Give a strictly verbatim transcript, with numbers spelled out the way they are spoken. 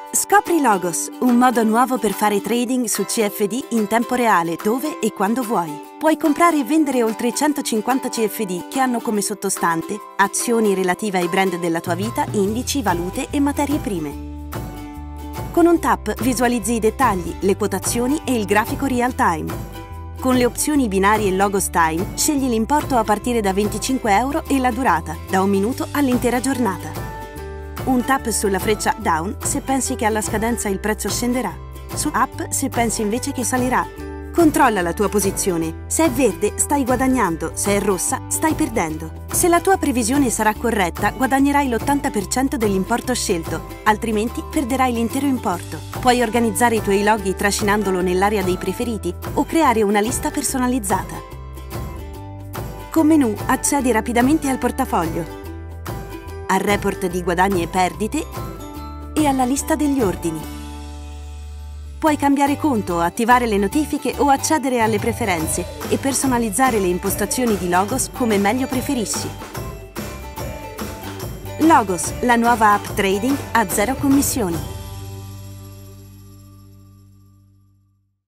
Scopri Logos, un modo nuovo per fare trading su C F D in tempo reale, dove e quando vuoi. Puoi comprare e vendere oltre centocinquanta C F D che hanno come sottostante azioni relative ai brand della tua vita, indici, valute e materie prime. Con un tap visualizzi i dettagli, le quotazioni e il grafico real time. Con le opzioni binarie Logos Time scegli l'importo a partire da venticinque euro e la durata, da un minuto all'intera giornata. Un tap sulla freccia down se pensi che alla scadenza il prezzo scenderà. Su up se pensi invece che salirà. Controlla la tua posizione. Se è verde stai guadagnando, se è rossa stai perdendo. Se la tua previsione sarà corretta, guadagnerai l'ottanta per cento dell'importo scelto, altrimenti perderai l'intero importo. Puoi organizzare i tuoi loghi trascinandolo nell'area dei preferiti o creare una lista personalizzata. Con menu accedi rapidamente al portafoglio, al report di guadagni e perdite e alla lista degli ordini. Puoi cambiare conto, attivare le notifiche o accedere alle preferenze e personalizzare le impostazioni di Logos come meglio preferisci. Logos, la nuova app trading a zero commissioni.